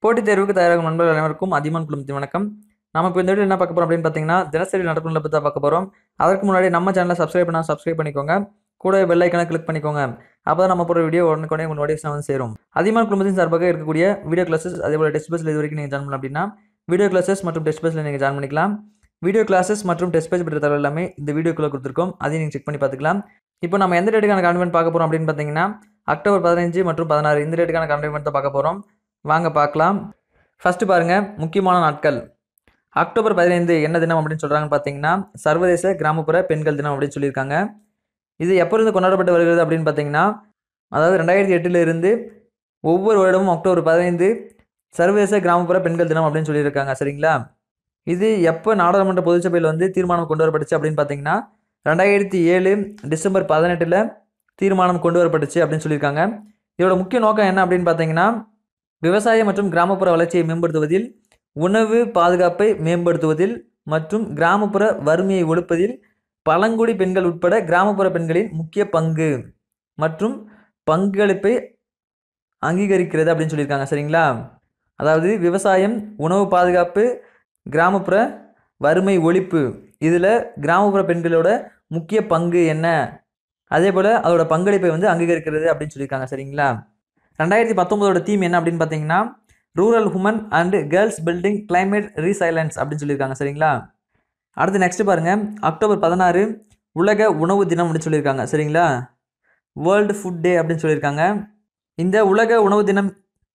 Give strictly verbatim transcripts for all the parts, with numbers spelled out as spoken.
போட்டித் தேர்வுக்கு தயாராகும் நண்பர்கள் அனைவருக்கும் அதியமான் குழுமத்தின் வணக்கம். நம்ம இப்போ இந்த வீடியோ என்ன பார்க்க போறோம் அப்படின்னு பார்த்தீங்கன்னா, தினசரி நடப்புகளை பற்றி தான் பார்க்க போறோம். அதற்கு முன்னாடி நம்ம சேனலை சப்ஸ்கிரைப் பண்ணா சப்ஸ்கிரைப் பண்ணிக்கோங்க. கூட பெல் ஐக்கானை கிளிக் பண்ணிக்கோங்க. அப்பதான் நம்ம போகிற வீடியோ உடனுக்குடனே உங்கள் நோட்டிஃபிகேஷன் வந்து சேரும். அதியமான் குழுமத்தின் சார்பாக இருக்கக்கூடிய வீடியோ கிளாஸஸ் அதே போல டெஸ்ட் பேஜில் இது வரைக்கும் நீங்கள் ஜாயின் பண்ணலாம் அப்படின்னா வீடியோ கிளாஸஸ் மற்றும் டெஸ்ட் பேஜில் நீங்கள் ஜாயின் பண்ணிக்கலாம். வீடியோ கிளாஸஸ் மற்றும் டெஸ்ட் பேஜ் பற்றி தகவல் எல்லாமே இந்த வீடியோக்குள்ளே கொடுத்துருக்கோம். அதையும் நீங்கள் செக் பண்ணி பார்த்துக்கலாம். இப்போ நம்ம எந்த டேட்டுக்கான கான்வென்ட் பார்க்க போகிறோம் அப்படின்னு பார்த்தீங்கன்னா, அக்டோபர் பதினஞ்சு மற்றும் பதினாறு இந்த டேட்டுக்கான கான்வென்ட் தான் பார்க்க போகிறோம். வாங்க பார்க்கலாம். ஃபஸ்ட்டு பாருங்கள், முக்கியமான நாட்கள். அக்டோபர் பதினைந்து என்ன தினம் அப்படின்னு சொல்கிறாங்கன்னு பார்த்தீங்கன்னா, சர்வதேச கிராமப்புற பெண்கள் தினம் அப்படின்னு சொல்லியிருக்காங்க. இது எப்போ இருந்து கொண்டாடப்பட்டு வருகிறது அப்படின்னு பார்த்தீங்கன்னா, அதாவது ரெண்டாயிரத்தி எட்டில் இருந்து ஒவ்வொரு வருடமும் அக்டோபர் பதினைந்து சர்வதேச கிராமப்புற பெண்கள் தினம் அப்படின்னு சொல்லியிருக்காங்க. சரிங்களா? இது எப்போ நாடாளுமன்ற பொதுச்சபையில் வந்து தீர்மானம் கொண்டு வரப்பட்டுச்சு அப்படின்னு பார்த்தீங்கன்னா, ரெண்டாயிரத்தி ஏழு டிசம்பர் பதினெட்டில் தீர்மானம் கொண்டு வரப்பட்டுச்சு அப்படின்னு சொல்லியிருக்காங்க. இதோட முக்கிய நோக்கம் என்ன அப்படின்னு பார்த்தீங்கன்னா, விவசாயம் மற்றும் கிராமப்புற வளர்ச்சியை மேம்படுத்துவதில், உணவு பாதுகாப்பை மேம்படுத்துவதில் மற்றும் கிராமப்புற வறுமையை ஒழிப்பதில் பழங்குடி பெண்கள் உட்பட கிராமப்புற பெண்களின் முக்கிய பங்கு மற்றும் பங்களிப்பை அங்கீகரிக்கிறது அப்படின்னு சொல்லியிருக்காங்க. சரிங்களா? அதாவது விவசாயம், உணவு பாதுகாப்பு, கிராமப்புற வறுமை ஒழிப்பு, இதில் கிராமப்புற பெண்களோட முக்கிய பங்கு என்ன, அதே போல் அதோட பங்களிப்பை வந்து அங்கீகரிக்கிறது அப்படின்னு சொல்லியிருக்காங்க. சரிங்களா? ரெண்டாயிரத்தி பத்தொன்பதோட தீம் என்ன அப்படின்னு பார்த்தீங்கன்னா, rural woman and girls building climate resilience அப்படின்னு சொல்லியிருக்காங்க. சரிங்களா? அடுத்து நெக்ஸ்ட் பாருங்க, அக்டோபர் பதினாறு உலக உணவு தினம் அப்படின்னு சொல்லியிருக்காங்க. சரிங்களா? வேர்ல்டு ஃபுட் டே அப்படின்னு சொல்லியிருக்காங்க. இந்த உலக உணவு தினம்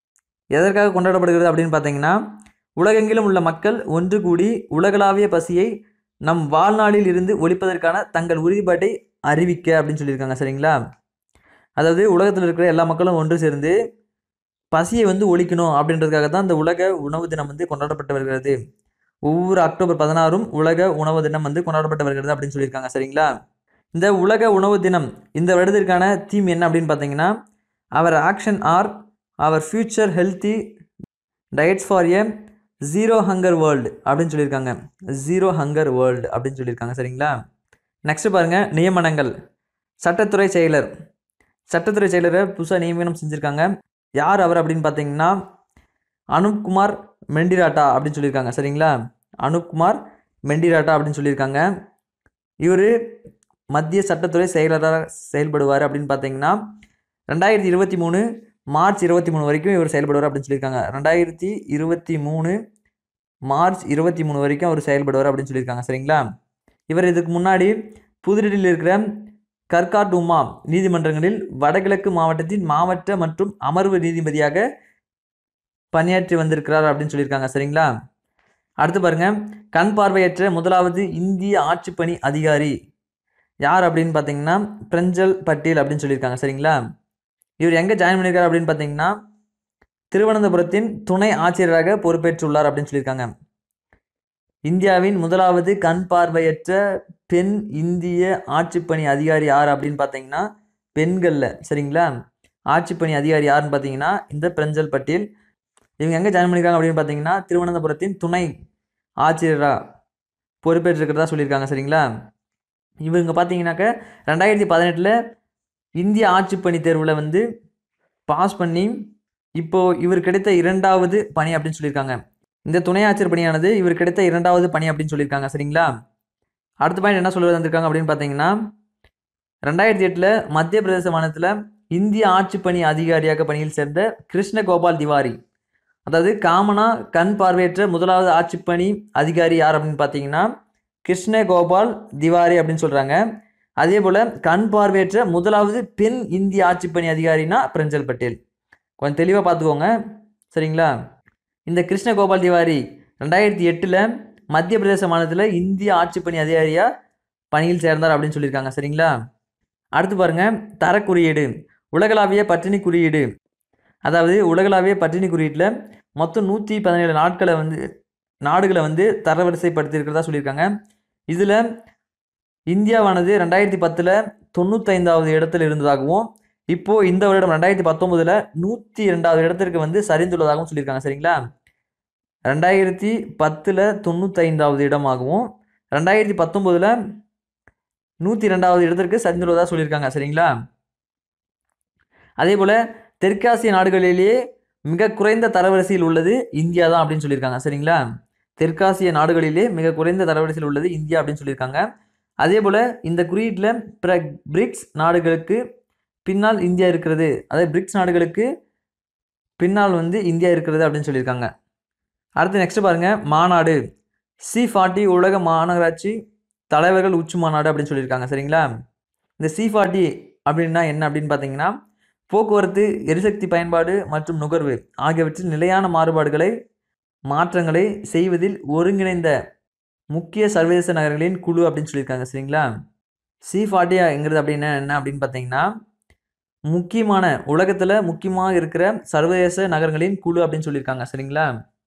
எதற்காக கொண்டாடப்படுகிறது அப்படின்னு பார்த்தீங்கன்னா, உலகெங்கிலும் உள்ள மக்கள் ஒன்று கூடி உலகளாவிய பசியை நம் வாழ்நாளில் இருந்து ஒழிப்பதற்கான தங்கள் உறுதிப்பாட்டை அறிவிக்க அப்படின்னு சொல்லியிருக்காங்க. சரிங்களா? அதாவது உலகத்தில் இருக்கிற எல்லா மக்களும் ஒன்று சேர்ந்து பசியை வந்து ஒழிக்கணும் அப்படின்றதுக்காக தான் இந்த உலக உணவு தினம் வந்து கொண்டாடப்பட்டு வருகிறது. ஒவ்வொரு அக்டோபர் பதினாறும் உலக உணவு தினம் வந்து கொண்டாடப்பட்டு வருகிறது அப்படின்னு சொல்லியிருக்காங்க. சரிங்களா? இந்த உலக உணவு தினம் இந்த வருடத்திற்கான தீம் என்ன அப்படின்னு பார்த்தீங்கன்னா, our action are our future healthy diets for a zero hunger world அப்படின்னு சொல்லியிருக்காங்க. ஜீரோ ஹங்கர் வேர்ல்டு அப்படின்னு சொல்லியிருக்காங்க. சரிங்களா? நெக்ஸ்ட் பாருங்க, நியமனங்கள். சட்டத்துறை செயலர் சட்டத்துறை செயலரை புதுசாக நியமனம் செஞ்சுருக்காங்க. யார் அவர் அப்படின்னு பார்த்தீங்கன்னா, அனுப்குமார் மெண்டிராட்டா அப்படின்னு சொல்லியிருக்காங்க. சரிங்களா? அனுப்குமார் மெண்டிராட்டா அப்படின்னு சொல்லியிருக்காங்க. இவர் மத்திய சட்டத்துறை செயலராக செயல்படுவார் அப்படின்னு பார்த்தீங்கன்னா, ரெண்டாயிரத்தி இருபத்தி மூணு மார்ச் இருபத்தி மூணு வரைக்கும் இவர் செயல்படுவார் அப்படின்னு சொல்லியிருக்காங்க. ரெண்டாயிரத்தி இருபத்தி மூணு மார்ச் இருபத்தி மூணு வரைக்கும் அவர் செயல்படுவார் அப்படின்னு சொல்லியிருக்காங்க. சரிங்களா? இவர் இதுக்கு முன்னாடி புதுடில்லியில் இருக்கிற கர்காட்டுமா நீதிமன்றங்களில் வடகிழக்கு மாவட்டத்தின் மாவட்ட மற்றும் அமர்வு நீதிபதியாக பணியாற்றி வந்திருக்கிறார் அப்படின்னு சொல்லியிருக்காங்க. சரிங்களா? அடுத்து பாருங்க, கண் பார்வையற்ற முதலாவது இந்திய ஆட்சிப்பணி அதிகாரி யார் அப்படின்னு பார்த்தீங்கன்னா, பிரஞ்சல் பட்டேல் அப்படின்னு சொல்லியிருக்காங்க. சரிங்களா? இவர் எங்கே ஜாயின் பண்ணியிருக்காரு அப்படின்னு பார்த்தீங்கன்னா, திருவனந்தபுரத்தின் துணை ஆட்சியராக பொறுப்பேற்றுள்ளார் அப்படின்னு சொல்லியிருக்காங்க. இந்தியாவின் முதலாவது கண் பார்வையற்ற பெண் இந்திய ஆட்சிப்பணி அதிகாரி யார் அப்படின்னு பார்த்தீங்கன்னா, பெண்களில் சரிங்களா ஆட்சிப்பணி அதிகாரி யாருன்னு பார்த்தீங்கன்னா இந்த பிரஞ்சல் பட்டேல். இவங்க எங்கே ஜாயின் பண்ணியிருக்காங்க அப்படின்னு பார்த்தீங்கன்னா, திருவனந்தபுரத்தின் துணை ஆட்சியராக பொறுப்பேற்றிருக்கிறதா சொல்லியிருக்காங்க. சரிங்களா? இவங்க பார்த்தீங்கன்னாக்க ரெண்டாயிரத்தி பதினெட்டில் இந்திய ஆட்சிப்பணி தேர்வில் வந்து பாஸ் பண்ணி இப்போது இவர் கிடைத்த இரண்டாவது பணி அப்படின்னு சொல்லியிருக்காங்க. இந்த துணை ஆட்சியர் பணியானது இவர் கிடைத்த இரண்டாவது பணி அப்படின்னு சொல்லியிருக்காங்க. சரிங்களா? அடுத்த பாயிண்ட் என்ன சொல்ல வந்திருக்காங்க அப்படின்னு பார்த்தீங்கன்னா, ரெண்டாயிரத்தி எட்டில் மத்திய பிரதேச மாநிலத்தில் இந்திய ஆட்சிப்பணி அதிகாரியாக பணியில் சேர்ந்த கிருஷ்ணகோபால் திவாரி, அதாவது காமனா கண் பார்வையற்ற முதலாவது ஆட்சிப்பணி அதிகாரி யார் அப்படின்னு பார்த்தீங்கன்னா கிருஷ்ணகோபால் திவாரி அப்படின்னு சொல்கிறாங்க. அதே போல் கண் பார்வையற்ற முதலாவது பெண் இந்திய ஆட்சிப்பணி அதிகாரினா பிரஞ்சல் பட்டேல். கொஞ்சம் தெளிவாக பார்த்துக்கோங்க. சரிங்களா? இந்த கிருஷ்ணகோபால் திவாரி ரெண்டாயிரத்தி எட்டில் மத்திய பிரதேச மாநிலத்தில் இந்திய ஆட்சிப்பணி அதிகாரியாக பணியில் சேர்ந்தார் அப்படின்னு சொல்லியிருக்காங்க. சரிங்களா? அடுத்து பாருங்கள், தரக்குறியீடு. உலகளாவிய பட்டினி குறியீடு, அதாவது உலகளாவிய பட்டினி குறியீட்டில் மொத்தம் நூற்றி பதினேழு நாட்களை வந்து நாடுகளை வந்து தரவரிசைப்படுத்தியிருக்கிறதா சொல்லியிருக்காங்க. இதில் இந்தியாவானது ரெண்டாயிரத்தி பத்தில் தொண்ணூத்தைந்தாவது இடத்துல இருந்ததாகவும் இப்போது இந்த வருடம் ரெண்டாயிரத்தி பத்தொம்போதில் நூற்றி ரெண்டாவது இடத்திற்கு வந்து சரிந்துள்ளதாகவும் சொல்லியிருக்காங்க. சரிங்களா? ரெண்டாயிரத்தி பத்தில் தொண்ணூத்தைந்தாவது இடமாகவும் ரெண்டாயிரத்தி பத்தொம்போதில் நூற்றி ரெண்டாவது இடத்திற்கு சரிந்துள்ளதாக சொல்லியிருக்காங்க. சரிங்களா? அதே போல் தெற்காசிய நாடுகளிலேயே மிக குறைந்த தரவரிசையில் உள்ளது இந்தியா தான் அப்படின்னு சொல்லியிருக்காங்க. சரிங்களா? தெற்காசிய நாடுகளிலே மிக குறைந்த தரவரிசையில் உள்ளது இந்தியா அப்படின்னு சொல்லியிருக்காங்க. அதே போல் இந்த குறியீட்டில் பிற பிரிக்ஸ் நாடுகளுக்கு பின்னால் இந்தியா இருக்கிறது, அதாவது பிரிக்ஸ் நாடுகளுக்கு பின்னால் வந்து இந்தியா இருக்கிறது அப்படின்னு சொல்லியிருக்காங்க. அடுத்து நெக்ஸ்ட் பாருங்க, மாநாடு சி ஃபார்ட்டி உலக மாநகராட்சி தலைவர்கள் உச்சி மாநாடு அப்படின்னு சொல்லியிருக்காங்க. சரிங்களா? இந்த சி ஃபார்ட்டி அப்படின்னா என்ன அப்படின்னு பார்த்தீங்கன்னா, போக்குவரத்து, எரிசக்தி பயன்பாடு மற்றும் நுகர்வு ஆகியவற்றில் நிலையான மாறுபாடுகளை மாற்றங்களை செய்வதில் ஒருங்கிணைந்த முக்கிய சர்வதேச நகரங்களின் குழு அப்படின்னு சொல்லியிருக்காங்க. சரிங்களா? சி ஃபார்ட்டிங்கிறது அப்படின்னா என்ன அப்படின்னு பார்த்தீங்கன்னா, முக்கியமான உலகத்தில் முக்கியமாக இருக்கிற சர்வதேச நகரங்களின் குழு அப்படின்னு சொல்லியிருக்காங்க. சரிங்களா?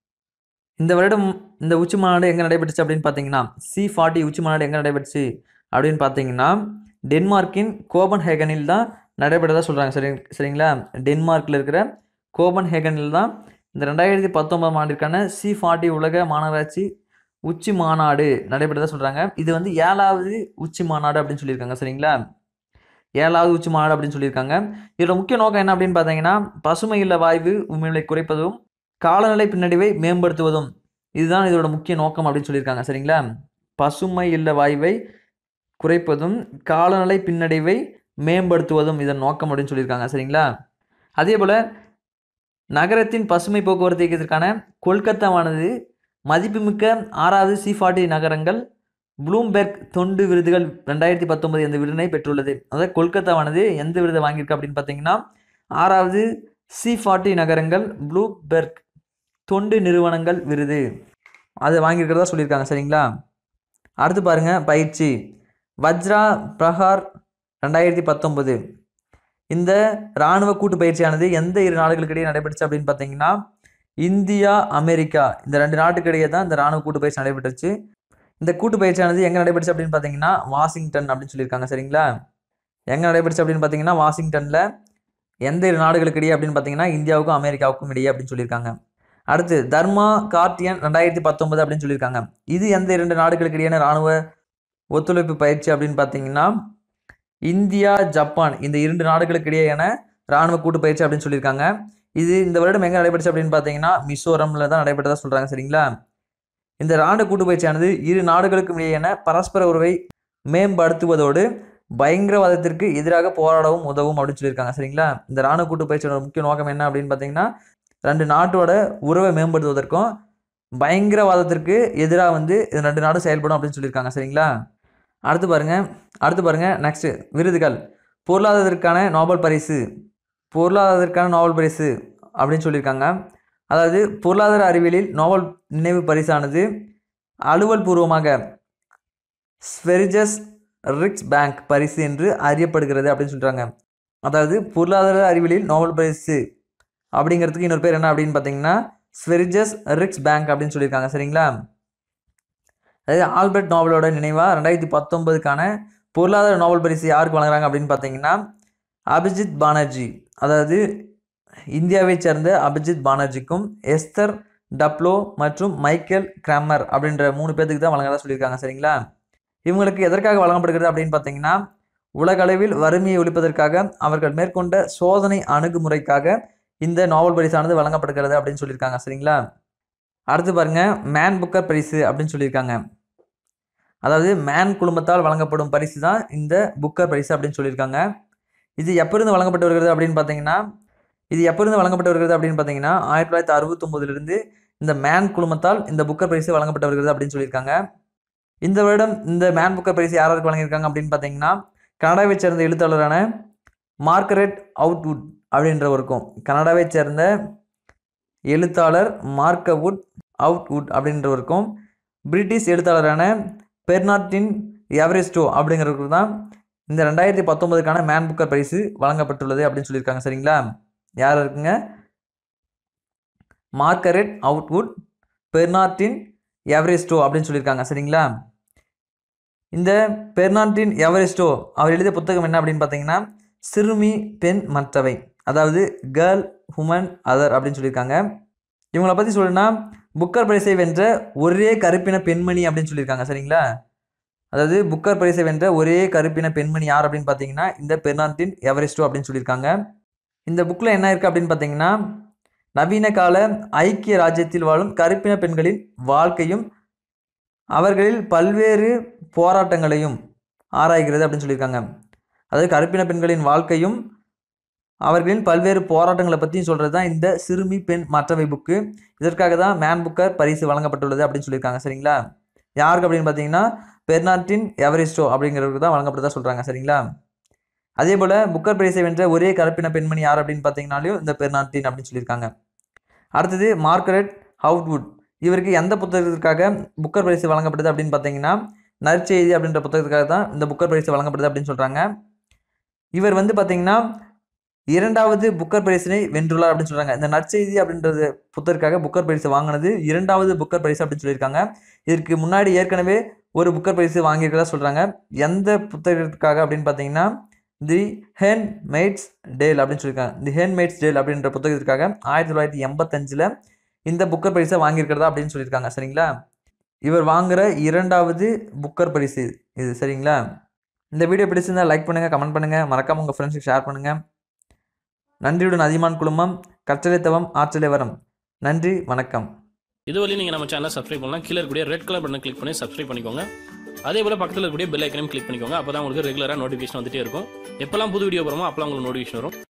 இந்த வருடம் இந்த உச்சி மாநாடு எங்கே நடைபெற்றுச்சு அப்படின்னு பார்த்தீங்கன்னா, சி ஃபார்ட்டி உச்சி மாநாடு எங்கே நடைபெற்றுச்சு அப்படின்னு பார்த்தீங்கன்னா, டென்மார்க்கின் கோபன்ஹேகனில் தான் நடைபெற்றதாக சொல்கிறாங்க. சரி சரிங்களா? டென்மார்க்கில் இருக்கிற கோபன்ஹேகனில் தான் இந்த ரெண்டாயிரத்தி பத்தொன்பதாம் ஆண்டிற்கான சி ஃபார்ட்டி உலக மாநகராட்சி உச்சி மாநாடு நடைபெற்றதாக சொல்கிறாங்க. இது வந்து ஏழாவது உச்சி மாநாடு அப்படின்னு சொல்லியிருக்காங்க. சரிங்களா? ஏழாவது உச்சி மாநாடு அப்படின்னு சொல்லியிருக்காங்க. இதோட முக்கிய நோக்கம் என்ன அப்படின்னு பார்த்தீங்கன்னா, பசுமை இல்ல வாயு உமிழ்வை குறைப்பதும் காலநிலை பின்னடைவை மேம்படுத்துவதும் இதுதான் இதோட முக்கிய நோக்கம் அப்படின்னு சொல்லியிருக்காங்க. சரிங்களா? பசுமை இல்ல வாயுவை குறைப்பதும் காலநிலை பின்னடைவை மேம்படுத்துவதும் இதன் நோக்கம் அப்படின்னு சொல்லியிருக்காங்க. சரிங்களா? அதே போல் நகரத்தின் பசுமை போக்குவரத்து இயக்கத்திற்கான கொல்கத்தாவானது மதிப்புமிக்க ஆறாவது சி ஃபார்ட்டி நகரங்கள் ப்ளூம்பெர்க் தொண்டு விருதுகள் ரெண்டாயிரத்தி பத்தொன்பது எந்த விருதினை பெற்றுள்ளது. அதாவது கொல்கத்தாவானது எந்த விருதை வாங்கியிருக்கு அப்படின்னு பார்த்தீங்கன்னா, ஆறாவது சி ஃபார்ட்டி நகரங்கள் ப்ளூம்பெர்க் தொண்டு நிறுவனங்கள் விருது அது வாங்கியிருக்கிறதா சொல்லியிருக்காங்க. சரிங்களா? அடுத்து பாருங்க, பயிற்சி வஜ்ரா பிரஹார் ரெண்டாயிரத்தி பத்தொன்பது இந்த இராணுவ கூட்டு பயிற்சியானது எந்த இரு நாடுகளுக்கிடையே நடைபெற்றுச்சு அப்படின்னு பார்த்தீங்கன்னா, இந்தியா அமெரிக்கா இந்த ரெண்டு நாட்டுக்கிடையே தான் இந்த இராணுவ கூட்டு பயிற்சி நடைபெற்றுச்சு. இந்த கூட்டு பயிற்சியானது எங்கே நடைபெற்றுச்சு அப்படின்னு பார்த்தீங்கன்னா, வாஷிங்டன் அப்படின்னு சொல்லியிருக்காங்க. சரிங்களா? எங்கே நடைபெற்றுச்சு அப்படின்னு பார்த்தீங்கன்னா, வாஷிங்டனில் எந்த இரு நாடுகளுக்கிடையே அப்படின்னு பார்த்தீங்கன்னா, இந்தியாவுக்கும் அமெரிக்காவுக்கும் இடையே அப்படின்னு சொல்லியிருக்காங்க. அடுத்து தர்மா கார்டியன் ரெண்டாயிரத்தி பத்தொன்பது அப்படின்னு சொல்லியிருக்காங்க. இது எந்த இரண்டு நாடுகளுக்கு இடையான இராணுவ ஒத்துழைப்பு பயிற்சி அப்படின்னு பார்த்தீங்கன்னா, இந்தியா ஜப்பான் இந்த இரண்டு நாடுகளுக்கு இடையேயான இராணுவ கூட்டு பயிற்சி அப்படின்னு சொல்லியிருக்காங்க. இது இந்த வருடம் எங்கே நடைபெற்றுச்சு அப்படின்னு பார்த்தீங்கன்னா, மிசோரம்ல தான் நடைபெற்றதா சொல்கிறாங்க. சரிங்களா? இந்த இராணுவ கூட்டு பயிற்சியானது இரு நாடுகளுக்கும் இடையேயான பரஸ்பர உறவை மேம்படுத்துவதோடு பயங்கரவாதத்திற்கு எதிராக போராடவும் உதவும் அப்படின்னு சொல்லியிருக்காங்க. சரிங்களா? இந்த இராணுவ கூட்டு பயிற்சியோட முக்கிய நோக்கம் என்ன அப்படின்னு பார்த்தீங்கன்னா, ரெண்டு நாட்டோட உறவை மேம்படுத்துவதற்கும் பயங்கரவாதத்திற்கு எதிராக வந்து இந்த ரெண்டு நாடும் செயல்படும் அப்படின்னு சொல்லியிருக்காங்க. சரிங்களா? அடுத்து பாருங்க அடுத்து பாருங்க நெக்ஸ்ட் விருதுகள் பொருளாதாரத்திற்கான நோபல் பரிசு பொருளாதாரத்திற்கான நோபல் பரிசு அப்படின்னு சொல்லியிருக்காங்க. அதாவது பொருளாதார அறிவியலில் நோபல் நினைவு பரிசானது அலுவல் பூர்வமாக ஸ்வெரிஜஸ் ரிக்ஸ் பேங்க் பரிசு என்று அறியப்படுகிறது அப்படின்னு சொல்கிறாங்க. அதாவது பொருளாதார அறிவியலில் நோபல் பரிசு அப்படிங்கிறதுக்கு இன்னொரு பேர் என்ன அப்படின்னு பார்த்தீங்கன்னா, ஸ்வெரிஜஸ் ரிக்ஸ் பேங்க் அப்படின்னு சொல்லியிருக்காங்க. சரிங்களா? அதாவது ஆல்பர்ட் நோபலோட நினைவாக ரெண்டாயிரத்தி பத்தொன்பதுக்கான பொருளாதார நோபல் பரிசு யாருக்கு வழங்குறாங்க அப்படின்னு பார்த்தீங்கன்னா, அபிஜித் பானர்ஜி அதாவது இந்தியாவை சேர்ந்த அபிஜித் பானர்ஜிக்கும் எஸ்தர் டப்ளோ மற்றும் மைக்கேல் கிராமர் அப்படின்ற மூணு பேருக்கு தான் வழங்குறதா சொல்லியிருக்காங்க. சரிங்களா? இவங்களுக்கு எதற்காக வழங்கப்படுகிறது அப்படின்னு பார்த்தீங்கன்னா, உலக அளவில் வறுமையை ஒழிப்பதற்காக அவர்கள் மேற்கொண்ட சோதனை அணுகுமுறைக்காக இந்த நோபல் பரிசானது வழங்கப்படுகிறது அப்படின்னு சொல்லியிருக்காங்க. சரிங்களா? அடுத்து பாருங்க, மேன் புக்கர் பரிசு அப்படின்னு சொல்லியிருக்காங்க. அதாவது மேன் குழுமத்தால் வழங்கப்படும் பரிசு தான் இந்த புக்கர் பரிசு அப்படின்னு சொல்லியிருக்காங்க. இது எப்போருந்து வழங்கப்பட்டு வருகிறது அப்படின்னு பார்த்தீங்கன்னா இது எப்போருந்து வழங்கப்பட்டு வருகிறது அப்படின்னு பார்த்தீங்கன்னா ஆயிரத்தி தொள்ளாயிரத்தி அறுபத்தி ஒன்பதுலேருந்து இந்த மேன் குழுமத்தால் இந்த புக்கர் பரிசு வழங்கப்பட்டு வருகிறது அப்படின்னு சொல்லியிருக்காங்க. இந்த வருடம் இந்த மேன் புக்கர் பரிசு யாராருக்கு வழங்கியிருக்காங்க அப்படின்னு பார்த்தீங்கன்னா, கனடாவை சேர்ந்த எழுத்தாளரான மார்கரெட் அவுட்வுட் அப்படின்றவருக்கும் கனடாவை சேர்ந்த எழுத்தாளர் மார்கவுட் அவுட்வுட் அப்படின்றவருக்கும் பிரிட்டிஷ் எழுத்தாளரான பெர்னார்டின் எவரெஸ்டோ அப்படிங்கிறவருக்கு தான் இந்த ரெண்டாயிரத்தி பத்தொன்பதுக்கான மேன் புக்கர் பரிசு வழங்கப்பட்டுள்ளது அப்படின்னு சொல்லியிருக்காங்க. சரிங்களா? யார் இருக்குங்க? மார்கரெட் அவுட்வுட், பெர்னார்டின் எவரெஸ்டோ அப்படின்னு சொல்லியிருக்காங்க. சரிங்களா? இந்த பெர்னார்டின் எவரெஸ்டோ அவர் எழுதிய புத்தகம் என்ன அப்படின்னு பார்த்தீங்கன்னா, சிறுமி பெண் மற்றவை, அதாவது கேர்ள் ஹுமன் அதர் அப்படின்னு சொல்லியிருக்காங்க. இவங்களை பற்றி சொல்லணும்னா, புக்கர் பரிசை வென்ற ஒரே கருப்பின பெண்மணி அப்படின்னு சொல்லியிருக்காங்க. சரிங்களா? அதாவது புக்கர் பரிசை வென்ற ஒரே கருப்பின பெண்மணி யார் அப்படின்னு பார்த்தீங்கன்னா, இந்த பெர்னார்டின் எவரெஸ்டோ அப்படின்னு சொல்லியிருக்காங்க. இந்த புக்கில் என்ன இருக்குது அப்படின்னு பார்த்தீங்கன்னா, நவீன கால ஐக்கிய ராஜ்யத்தில் வாழும் கருப்பின பெண்களின் வாழ்க்கையும் அவர்களில் பல்வேறு போராட்டங்களையும் ஆராய்கிறது அப்படின்னு சொல்லியிருக்காங்க. அதாவது கருப்பின பெண்களின் வாழ்க்கையும் அவர்களின் பல்வேறு போராட்டங்களை பற்றியும் சொல்கிறது தான் இந்த சிறுமி பெண் மற்றவை புக்கு. இதற்காக தான் மேன் புக்கர் பரிசு வழங்கப்பட்டுள்ளது அப்படின்னு சொல்லியிருக்காங்க. சரிங்களா? யாருக்கு அப்படின்னு பார்த்தீங்கன்னா பெர்னார்டின் எவரிஸ்டோ அப்படிங்கிறவருக்கு தான் வழங்கப்பட்டதாக சொல்கிறாங்க. சரிங்களா? அதே போல் புக்கர் பரிசை வென்ற ஒரே கருப்பின பெண்மணி யார் அப்படின்னு பார்த்தீங்கன்னாலும் இந்த பெர்னார்டின் அப்படின்னு சொல்லியிருக்காங்க. அடுத்தது மார்கரெட் ஹவுட்வுட். இவருக்கு எந்த புத்தகத்திற்காக புக்கர் பரிசு வழங்கப்பட்டது அப்படின்னு பார்த்தீங்கன்னா நற்செய்தி அப்படின்ற புத்தகத்துக்காக தான் இந்த புக்கர் பரிசு வழங்கப்படுது அப்படின்னு சொல்கிறாங்க. இவர் வந்து பார்த்தீங்கன்னா இரண்டாவது புக்கர் பரிசினை வென்றுள்ளார் அப்படின்னு சொல்கிறாங்க. இந்த நற்செய்தி அப்படின்றது புத்தகத்துக்காக புக்கர் பரிசு வாங்கினது இரண்டாவது புக்கர் பரிசு அப்படின்னு சொல்லியிருக்காங்க. இதற்கு முன்னாடி ஏற்கனவே ஒரு புக்கர் பரிசு வாங்கியிருக்கிறதா சொல்கிறாங்க. எந்த புத்தகத்துக்காக அப்படின்னு பார்த்தீங்கன்னா தி ஹேண்ட் மேட்ஸ் டேல் அப்படின்னு சொல்லியிருக்காங்க. தி ஹேண்ட் மேட்ஸ் டேல் அப்படின்ற புத்தகத்திற்காக ஆயிரத்தி தொள்ளாயிரத்தி எண்பத்தஞ்சில் இந்த புக்கர் பரிசை வாங்கியிருக்கிறதா அப்படின்னு சொல்லியிருக்காங்க. சரிங்களா? இவர் வாங்குகிற இரண்டாவது புக்கர் பரிசு இது. சரிங்களா? இந்த வீடியோ பிடிச்சிருந்தா லைக் பண்ணுங்கள், கமெண்ட் பண்ணுங்கள், மறக்காமல் உங்கள் ஃப்ரெண்ட்ஸுக்கு ஷேர் பண்ணுங்கள். நன்றியுடன் அதியமான் குழுமம். கற்றலை தவம் ஆற்றலை வரம். நன்றி, வணக்கம். இதுவரை நீங்கள் நம்ம சேனலை சப்ஸ்கிரைப் பண்ணலாம். கீழே இருக்கக்கூடிய ரெட் கலர் பட்டனை கிளிக் பண்ணி சப்ஸ்கிரைப் பண்ணிக்கோங்க. அதே போல் பக்கத்தில் இருக்கக்கூடிய பெல் ஐக்கனையும் கிளிக் பண்ணிக்கோங்க. அப்போ தான் உங்களுக்கு ரெகுலராக நோட்டிஃபிகேஷன் வந்துட்டே இருக்கும். எப்போல்லாம் புது வீடியோ போகிறோமோ அப்போலாம் உங்களுக்கு நோட்டிஃபிகேஷன் வரும்.